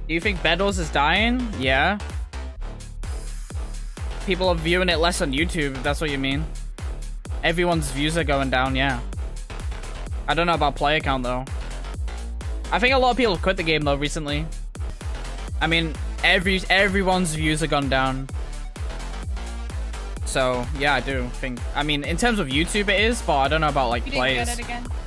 Do you think Bedwars is dying? Yeah. People are viewing it less on YouTube, if that's what you mean. Everyone's views are going down, yeah. I don't know about player count, though. I think a lot of people have quit the game, though, recently. I mean, everyone's views have gone down. So, yeah, I do think... I mean, in terms of YouTube, it is, but I don't know about, like, You players. didn't get it again.